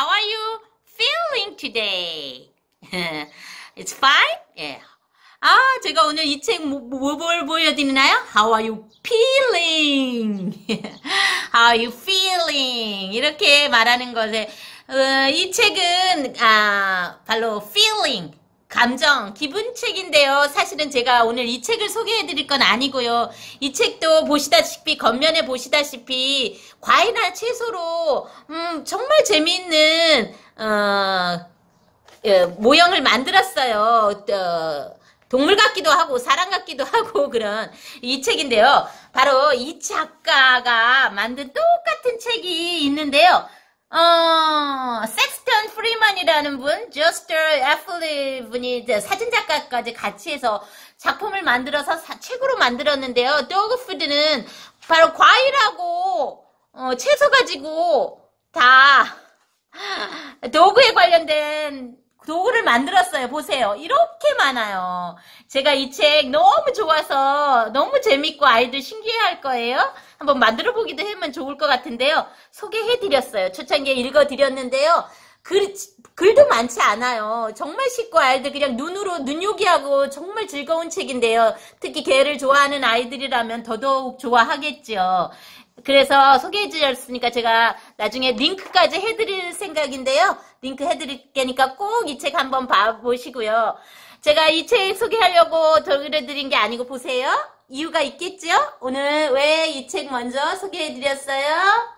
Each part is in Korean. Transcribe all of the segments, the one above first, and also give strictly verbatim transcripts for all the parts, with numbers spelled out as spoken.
How are you feeling today? It's fine? Yeah. 아, 제가 오늘 이 책 뭐, 뭐, 뭘 보여드리나요? How are you feeling? How are you feeling? 이렇게 말하는 것에, 어, 이 책은, 아, 바로 feeling. 감정, 기분 책인데요. 사실은 제가 오늘 이 책을 소개해드릴 건 아니고요. 이 책도 보시다시피, 겉면에 보시다시피, 과일이나 채소로, 음, 정말 재미있는, 어, 예, 모형을 만들었어요. 어, 동물 같기도 하고, 사람 같기도 하고, 그런 이 책인데요. 바로 이 작가가 만든 똑같은 책이 있는데요. 어, 섹스턴 프리만이라는 분, 저스터 애플리 분이 사진작가까지 같이 해서 작품을 만들어서 사, 책으로 만들었는데요. 도그푸드는 바로 과일하고, 어, 채소 가지고 다 도구에 관련된 도구를 만들었어요. 보세요. 이렇게 많아요. 제가 이 책 너무 좋아서 너무 재밌고 아이들 신기해할 거예요. 한번 만들어 보기도 하면 좋을 것 같은데요. 소개해드렸어요. 초창기에 읽어드렸는데요. 글, 글도 많지 않아요. 정말 쉽고 아이들 그냥 눈으로 눈요기하고 정말 즐거운 책인데요. 특히 개를 좋아하는 아이들이라면 더더욱 좋아하겠죠. 그래서 소개해드렸으니까 제가 나중에 링크까지 해드릴 생각인데요. 링크 해드릴 테니까 꼭 이 책 한번 봐보시고요. 제가 이 책 소개하려고 들려드린 게 아니고 보세요. 이유가 있겠죠? 오늘 왜 이 책 먼저 소개해드렸어요?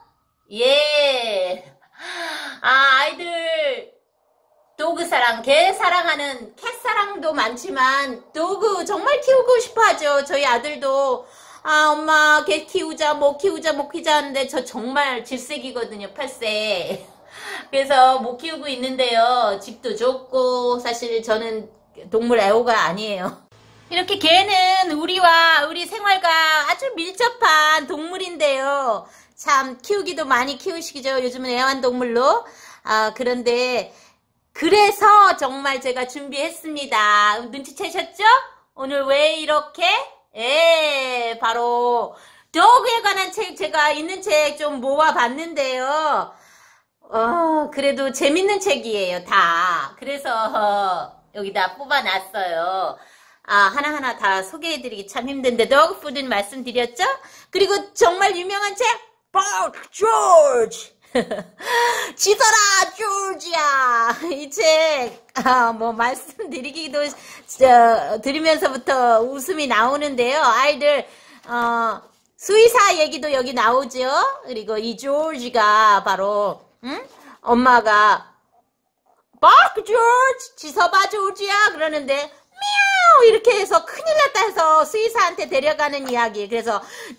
예. 아, 아이들 도그 사랑, 개 사랑하는 캣 사랑도 많지만 도그 정말 키우고 싶어 하죠. 저희 아들도 아, 엄마, 개 키우자, 뭐 키우자, 뭐 키우자 하는데 저 정말 질색이거든요, 팔 세. 그래서 못 키우고 있는데요. 집도 좁고, 사실 저는 동물 애호가 아니에요. 이렇게 개는 우리와, 우리 생활과 아주 밀접한 동물인데요. 참, 키우기도 많이 키우시죠. 요즘은 애완동물로. 아, 그런데, 그래서 정말 제가 준비했습니다. 눈치채셨죠? 오늘 왜 이렇게? 예, 바로 도그에 관한 책 제가 있는 책 좀 모아봤는데요. 어, 그래도 재밌는 책이에요, 다. 그래서 어, 여기다 뽑아놨어요. 아, 하나하나 다 소개해드리기 참 힘든데 도그푸드는 말씀드렸죠? 그리고 정말 유명한 책 Bark George. 지더라 조지야. 이 책 아, 뭐 말씀드리기도 저, 들으면서부터 웃음이 나오는데요. 아이들 어, 수의사 얘기도 여기 나오죠. 그리고 이 조지가 바로 응? 엄마가 바크 조지 지서봐 조지야 그러는데 미야우 이렇게 해서 큰일 났다 해서 수의사한테 데려가는 이야기. 그래서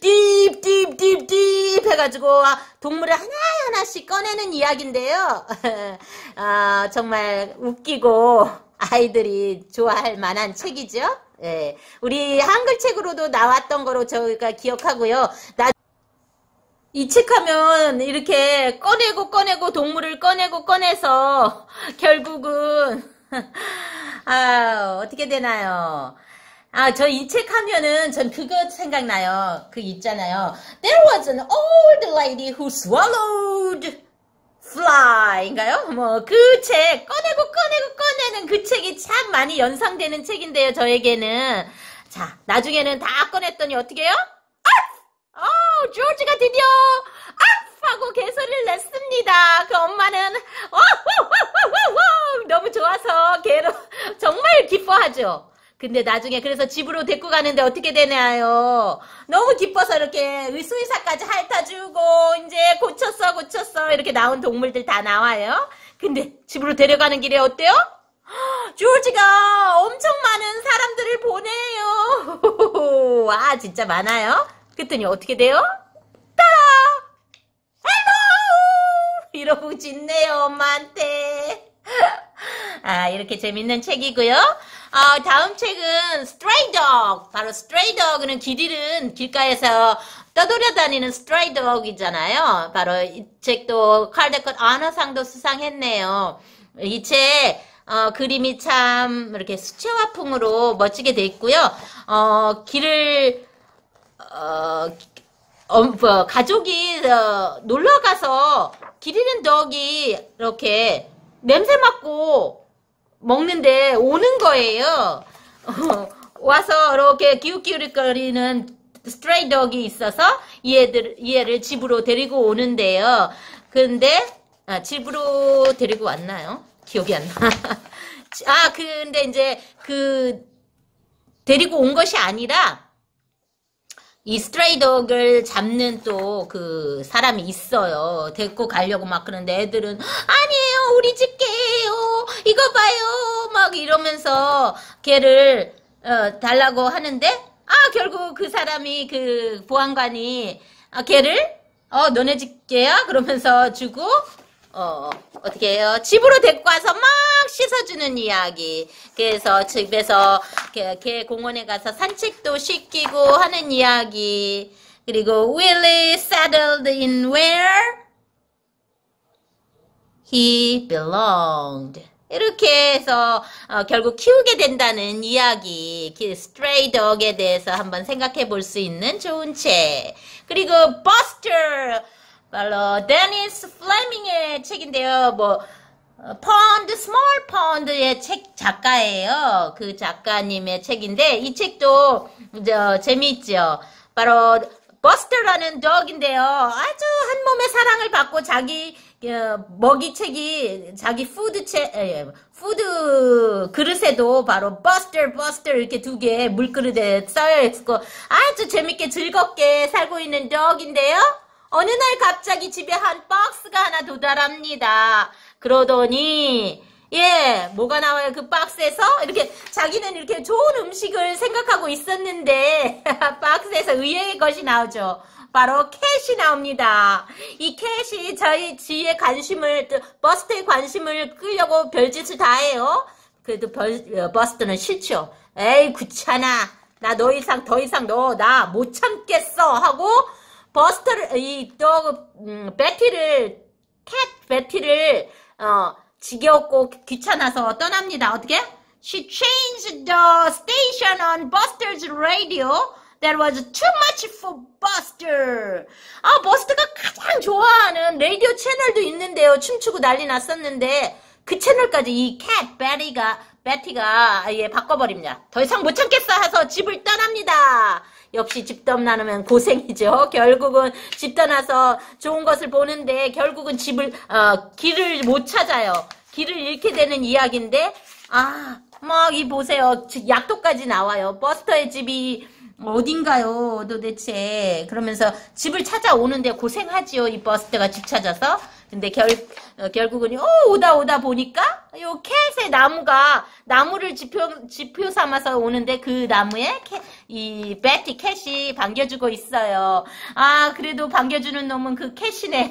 딥딥딥딥 해가지고 동물을 하나하나씩 꺼내는 이야기인데요. 아, 정말 웃기고 아이들이 좋아할 만한 책이죠. 예, 우리 한글책으로도 나왔던 거로 저희가 기억하고요. 나 이 책 하면 이렇게 꺼내고 꺼내고 동물을 꺼내고 꺼내서 결국은 아, 어떻게 되나요? 아, 저 이 책 하면은 전 그거 생각나요. 그 있잖아요. There was an old lady who swallowed fly인가요? 뭐 그 책 꺼내고 꺼내고 꺼내는 그 책이 참 많이 연상되는 책인데요. 저에게는. 자, 나중에는 다 꺼냈더니 어떻게 해요? 아! 어, 조지가 드디어 아! 하고 개소리를 냈습니다. 그 엄마는 어, 어, 어, 어, 어, 너무 좋아서 개로 정말 기뻐하죠. 근데 나중에 그래서 집으로 데리고 가는데 어떻게 되나요? 너무 기뻐서 이렇게 의수의사까지 핥아주고 이제 고쳤어 고쳤어 이렇게 나온 동물들 다 나와요. 근데 집으로 데려가는 길에 어때요? 조지가 엄청 많은 사람들을 보내요. 아 진짜 많아요. 그랬더니 어떻게 돼요? 따라! 헬로! 이러고 짖네요 엄마한테. 아 이렇게 재밌는 책이고요. 어, 다음 책은 Stray Dog. 바로 Stray Dog는 길 잃은 길가에서 떠돌아다니는 Stray Dog이잖아요. 바로 이 책도 칼데컷 언어상도 수상했네요. 이 책 어, 그림이 참 이렇게 수채화풍으로 멋지게 돼 있고요. 어, 길을 어, 어, 뭐, 가족이 어, 놀러가서 길 잃은 덕이 이렇게 냄새 맡고 먹는데 오는 거예요. 어, 와서 이렇게 기웃기웃거리는 스트레이 덕이 있어서 얘들, 얘를 집으로 데리고 오는데요. 근데, 아, 집으로 데리고 왔나요? 기억이 안 나. 아, 근데 이제 그, 데리고 온 것이 아니라, 이 스트레이 덕을 잡는 또 그 사람이 있어요. 데리고 가려고 막 그러는데 애들은 아니에요, 우리 집 개예요, 이거 봐요, 막 이러면서 걔를 어, 달라고 하는데 아 결국 그 사람이 그 보안관이 아, 걔를 어 너네 집 개야 그러면서 주고 어 어떻게 해요? 집으로 데리고 와서 막 씻어주는 이야기. 그래서 집에서 개, 개 공원에 가서 산책도 시키고 하는 이야기. 그리고 Willie settled in where he belonged. 이렇게 해서 어, 결국 키우게 된다는 이야기. 스트레이 덕에 대해서 한번 생각해 볼 수 있는 좋은 책. 그리고 Buster. 바로 데니스 플레밍의 책인데요. 뭐 Pond, Small Pond의 책 작가예요. 그 작가님의 책인데 이 책도 저 재미있죠. 바로 버스터라는 덕인데요. 아주 한 몸의 사랑을 받고 자기 어, 먹이책이 자기 푸드 책, 에, 푸드 그릇에도 바로 버스터, 버스터 이렇게 두 개 물그릇에 쌓여 있고 아주 재밌게 즐겁게 살고 있는 덕인데요. 어느 날 갑자기 집에 한 박스가 하나 도달합니다. 그러더니 예 뭐가 나와요? 그 박스에서 이렇게 자기는 이렇게 좋은 음식을 생각하고 있었는데 박스에서 의외의 것이 나오죠. 바로 캣이 나옵니다. 이 캣이 저희 지의 관심을 버스터의 관심을 끌려고 별짓을 다 해요. 그래도 벌, 버스터는 싫죠. 에이 귀찮아. 나 더 이상 더 이상 너 나 못 참겠어 하고 버스터를 이 또 음, 베티를 캣 베티를 어 지겹고 귀찮아서 떠납니다. 어떻게? She changed the station on Buster's radio. That was too much for Buster. 아 버스터가 가장 좋아하는 라디오 채널도 있는데요. 춤추고 난리 났었는데 그 채널까지 이 캣 베티가 베티가 예 바꿔버립니다. 더 이상 못 참겠어 해서 집을 떠납니다. 역시 집 떠나면 고생이죠. 결국은 집 떠나서 좋은 것을 보는데 결국은 집을 어, 길을 못 찾아요. 길을 잃게 되는 이야기인데 아 막 이 보세요. 약도까지 나와요. 버스터의 집이 어딘가요 도대체. 그러면서 집을 찾아오는데 고생하지요. 이 버스터가 집 찾아서. 근데 결, 어, 결국은, 어, 오다 오다 보니까, 요 캣의 나무가, 나무를 지표, 지표 삼아서 오는데 그 나무에 캣, 이, 베티 캣이 반겨주고 있어요. 아, 그래도 반겨주는 놈은 그 캣이네요.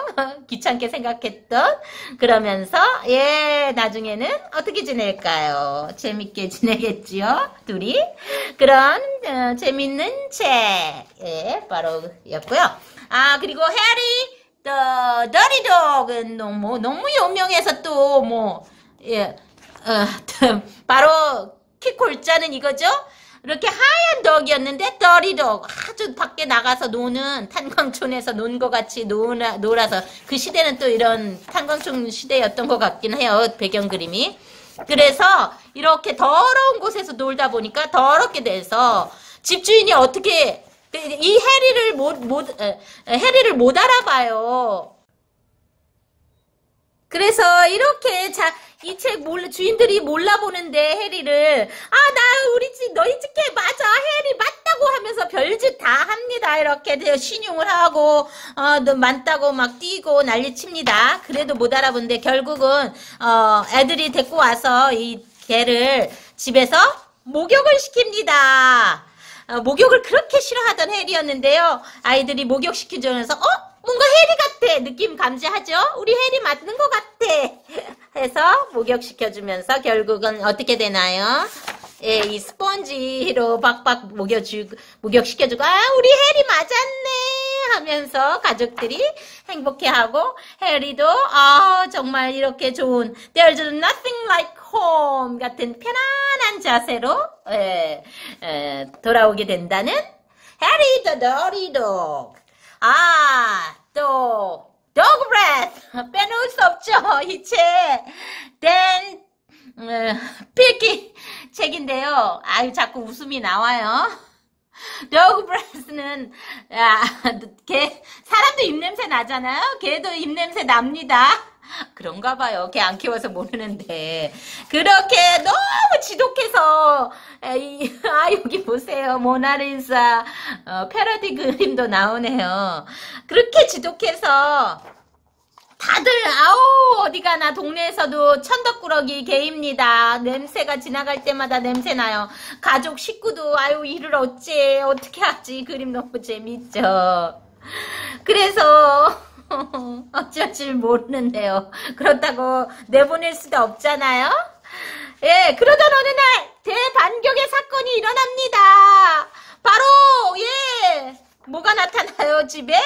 귀찮게 생각했던. 그러면서, 예, 나중에는 어떻게 지낼까요? 재밌게 지내겠지요? 둘이. 그런, 어, 재밌는 책. 예, 바로 였고요. 아, 그리고 해리, The Dirty Dog은 너무, 너무 유명해서 또, 뭐, 예, 어, 바로, 키 골자는 이거죠? 이렇게 하얀 덕이었는데, Dirty Dog. 아주 밖에 나가서 노는, 탄광촌에서 논 것 같이 놀아, 놀아서, 그 시대는 또 이런 탄광촌 시대였던 것 같긴 해요, 배경 그림이. 그래서, 이렇게 더러운 곳에서 놀다 보니까 더럽게 돼서, 집주인이 어떻게, 이 해리를 못, 못, 해리를 못 알아봐요. 그래서 이렇게 자, 이 책 몰라, 주인들이 몰라보는데 해리를, 아, 나 우리 집, 너희 집 개 맞아. 해리 맞다고 하면서 별짓 다 합니다. 이렇게 신용을 하고, 어, 너 맞다고 막 뛰고 난리 칩니다. 그래도 못 알아보는데 결국은, 어, 애들이 데리고 와서 이 개를 집에서 목욕을 시킵니다. 어, 목욕을 그렇게 싫어하던 해리였는데요. 아이들이 목욕시키면서 어? 뭔가 해리 같아. 느낌 감지하죠? 우리 해리 맞는 것 같아. 해서 목욕시켜주면서 결국은 어떻게 되나요? 예, 이 스펀지로 박박 목욕주, 목욕시켜주고 아 우리 해리 맞았네 하면서 가족들이 행복해하고 해리도 아 정말 이렇게 좋은 There's nothing like home 같은 편안한 자세로 예, 예, 돌아오게 된다는 해리 the Dirty Dog. 아, 또 Dog Breath. 빼놓을 수 없죠. 이 책. 댄 어, 필기 책인데요. 아유 자꾸 웃음이 나와요. 더그 브레스는 야, 걔 사람도 입냄새 나잖아요. 걔도 입냄새 납니다. 그런가 봐요. 걔 안 키워서 모르는데 그렇게 너무 지독해서 이, 아 여기 보세요. 모나리자 어, 패러디 그림도 나오네요. 그렇게 지독해서 다들 아우 어디 가나 동네에서도 천덕꾸러기 개입니다. 냄새가 지나갈 때마다 냄새 나요. 가족 식구도 아유 이를 어째 어떻게 하지. 그림 너무 재밌죠. 그래서 어쩔 줄 모르는데요. 그렇다고 내보낼 수도 없잖아요. 예, 그러던 어느 날 대반격의 사건이 일어납니다. 바로 예 뭐가 나타나요 집에?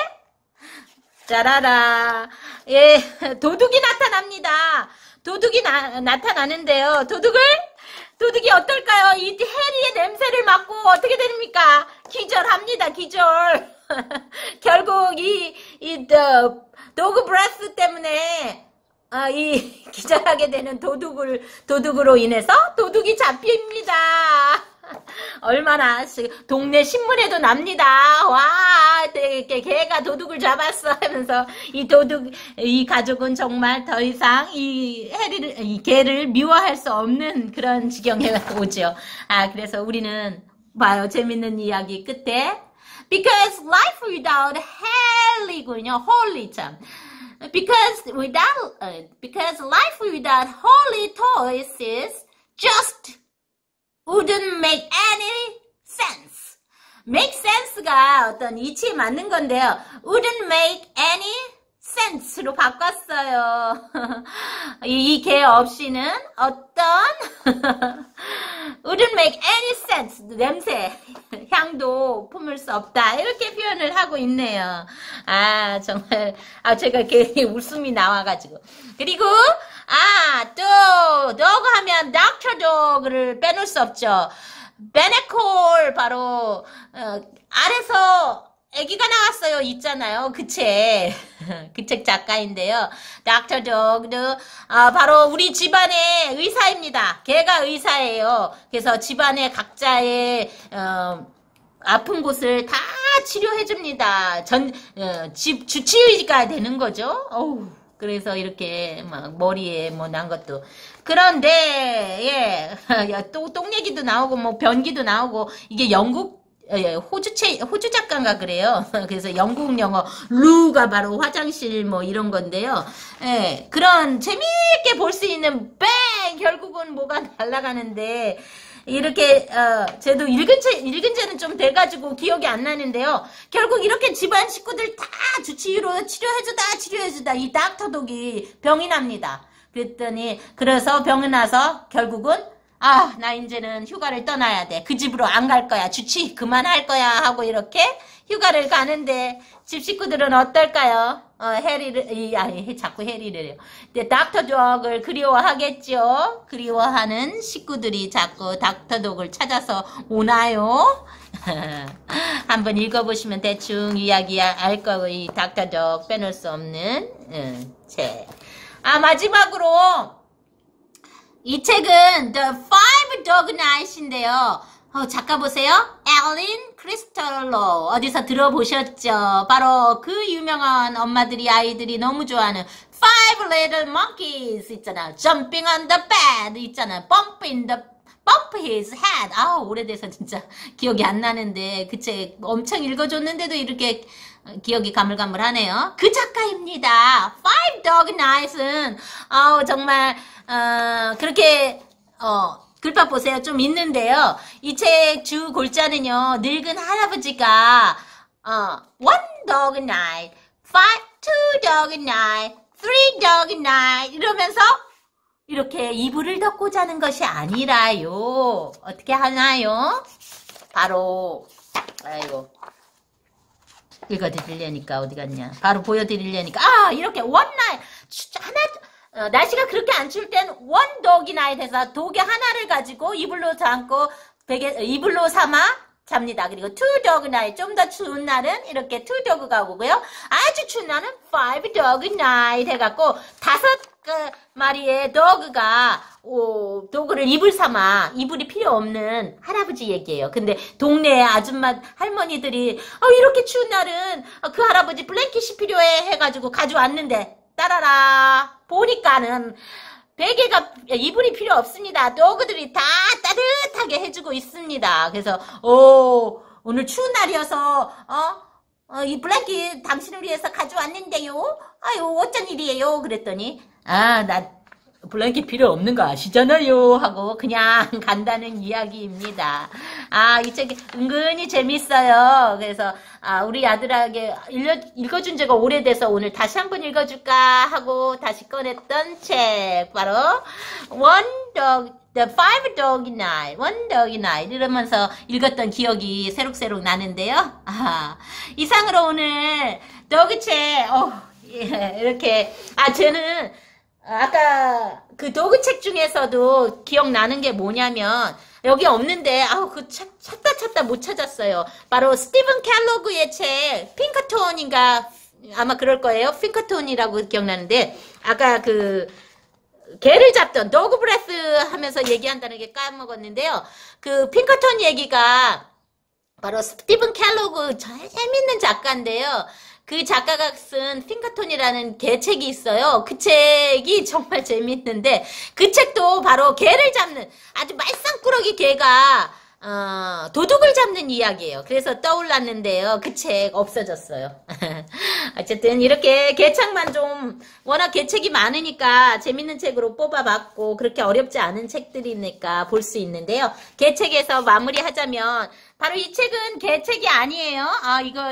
짜라라. 예, 도둑이 나타납니다. 도둑이 나, 나타나는데요. 도둑을, 도둑이 어떨까요? 이 해리의 냄새를 맡고 어떻게 됩니까? 기절합니다, 기절. 결국 이, 이, 더, 도그 브레스 때문에, 아, 이, 기절하게 되는 도둑을, 도둑으로 인해서 도둑이 잡힙니다. 얼마나 동네 신문에도 납니다. 와, 되게 걔가 도둑을 잡았어 하면서 이 도둑 이 가족은 정말 더 이상 이 해리를 이 개를 미워할 수 없는 그런 지경에 오죠. 아 그래서 우리는 봐요 재밌는 이야기 끝에 because life without Harry군요. Holy 참. Because without uh, because life without holy toys is just wouldn't make any sense. make sense가 어떤 이치에 맞는 건데요. wouldn't make any sense로 바꿨어요. 이 개 없이는 어떤 wouldn't make any sense. 냄새, 향도 품을 수 없다. 이렇게 표현을 하고 있네요. 아 정말 아 제가 괜히 웃음이 나와가지고 그리고 아, 또, 도그 하면 닥터 도그를 빼놓을 수 없죠. 베네콜, 바로, 어, 아래서 아기가 나왔어요. 있잖아요. 그 책. 그 책 작가인데요. 닥터 도그도, 아, 바로 우리 집안의 의사입니다. 걔가 의사예요. 그래서 집안의 각자의, 어, 아픈 곳을 다 치료해줍니다. 전, 어, 집 주치의가 되는 거죠. 어우. 그래서 이렇게 막 머리에 뭐 난 것도 그런데 예, 또 똥 얘기도 나오고 뭐 변기도 나오고 이게 영국 예, 호주체 호주 작가인가 그래요. 그래서 영국 영어 루가 바로 화장실 뭐 이런 건데요. 예, 그런 재미있게 볼 수 있는 뺑 결국은 뭐가 날아가는데. 이렇게 어 저도 읽은 지 읽은 지는 좀 돼가지고 기억이 안 나는데요. 결국 이렇게 집안 식구들 다 주치의로 치료해주다 치료해주다 이 닥터 독이 병이 납니다. 그랬더니 그래서 병이 나서 결국은 아 나 이제는 휴가를 떠나야 돼. 그 집으로 안 갈 거야. 주치의 그만할 거야 하고 이렇게 휴가를 가는데 집 식구들은 어떨까요? 어, 해리를, 이, 아니, 자꾸 해리를요. 근데 닥터 독을 그리워하겠죠? 그리워하는 식구들이 자꾸 닥터 독을 찾아서 오나요? 한번 읽어보시면 대충 이야기 알 거고, 이 닥터 독 빼놓을 수 없는, 음, 책. 아, 마지막으로, 이 책은 The Five Dog Night인데요. 어, 작가 보세요. 앨린 크리스탈로 어디서 들어보셨죠? 바로 그 유명한 엄마들이 아이들이 너무 좋아하는 Five Little Monkeys 있잖아. Jumping on the bed 있잖아. Bump in the Bump his head. 아 오래돼서 진짜 기억이 안 나는데 그 책 엄청 읽어줬는데도 이렇게 기억이 가물가물하네요. 그 작가입니다. Five Dog Night은 아 정말 어, 그렇게 어. 글밥 보세요. 좀 있는데요. 이 책 주 골자는요. 늙은 할아버지가 어, one dog night, five, two dog night, three dog night 이러면서 이렇게 이불을 덮고 자는 것이 아니라요. 어떻게 하나요? 바로 아이고 읽어드리려니까 어디 갔냐. 바로 보여드리려니까 아 이렇게 one night 하나 어, 날씨가 그렇게 안 추울 땐 원 독이 나이 돼서 독의 하나를 가지고 이불로 담고 베개, 이불로 삼아 잡니다. 그리고 two dog night, 좀 더 추운 날은 이렇게 two dog가 오고요. 아주 추운 날은 five dog night 해갖고 다섯 그 마리의 dog가 오, 도그를 이불 삼아 이불이 필요 없는 할아버지 얘기예요. 근데 동네 아줌마 할머니들이 어, 이렇게 추운 날은 그 할아버지 블랭킷이 필요해 해가지고 가져왔는데 따라라 보니까는 베개가 이불이 필요 없습니다. 도그들이 다 따뜻하게 해주고 있습니다. 그래서 오 오늘 추운 날이어서 어? 어, 이 블랭킷 당신을 위해서 가져왔는데요. 아유 어쩐 일이에요. 그랬더니 아 나 블랭킷 필요 없는 거 아시잖아요 하고 그냥 간다는 이야기입니다. 아, 이 책이 은근히 재밌어요. 그래서 아, 우리 아들에게 읽어, 읽어준 지가 오래돼서 오늘 다시 한번 읽어줄까 하고 다시 꺼냈던 책 바로 One Dog, The Five Dog Night, One Dog Night 이러면서 읽었던 기억이 새록새록 나는데요. 아, 이상으로 오늘 도그책 어, 예, 이렇게 아 저는 아까 그 도그책 중에서도 기억나는 게 뭐냐면 여기 없는데 아우 그 찾, 찾다 찾다 못 찾았어요. 바로 스티븐 켈로그의 책 핑커톤인가 아마 그럴 거예요. 핑커톤이라고 기억나는데 아까 그 개를 잡던 도그 브레스 하면서 얘기한다는 게 까먹었는데요. 그 핑커톤 얘기가 바로 스티븐 켈로그 재밌는 작가인데요. 그 작가가 쓴 핑커톤이라는 개책이 있어요. 그 책이 정말 재밌는데 그 책도 바로 개를 잡는 아주 말썽꾸러기 개가 어, 도둑을 잡는 이야기예요. 그래서 떠올랐는데요. 그 책 없어졌어요. 어쨌든 이렇게 개책만 좀 워낙 개책이 많으니까 재밌는 책으로 뽑아봤고 그렇게 어렵지 않은 책들이니까 볼 수 있는데요. 개책에서 마무리하자면 바로 이 책은 개책이 아니에요. 아, 이거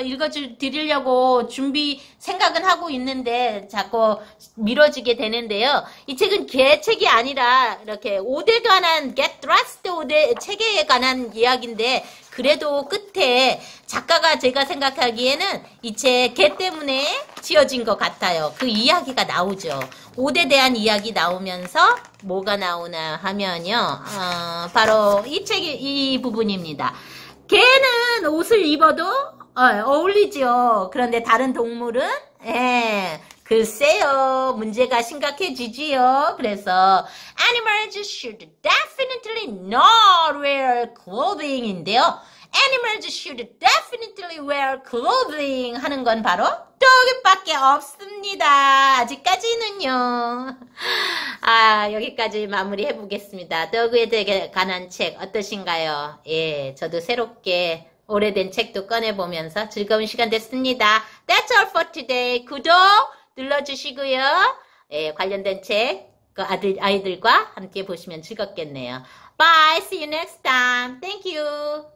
읽어드리려고 준비 생각은 하고 있는데 자꾸 미뤄지게 되는데요. 이 책은 개책이 아니라 이렇게 옷에 관한 Get Dressed 옷의 책에 관한 이야기인데 그래도 끝에 작가가 제가 생각하기에는 이 책 개 때문에 지어진 것 같아요. 그 이야기가 나오죠. 옷에 대한 이야기 나오면서 뭐가 나오나 하면요. 어, 바로 이 책이 이 부분입니다. 개는 옷을 입어도 어, 어울리죠. 그런데 다른 동물은 예, 글쎄요. 문제가 심각해지지요. 그래서 Animals should definitely not wear clothing인데요. Animals should definitely wear clothing 하는 건 바로 도그밖에 없습니다. 아직까지는요. 아, 여기까지 마무리 해보겠습니다. 도그에 대해 관한 책 어떠신가요? 예, 저도 새롭게 오래된 책도 꺼내보면서 즐거운 시간 됐습니다. That's all for today. 구독 눌러주시고요. 예, 관련된 책 그 아들, 아이들과 함께 보시면 즐겁겠네요. Bye. See you next time. Thank you.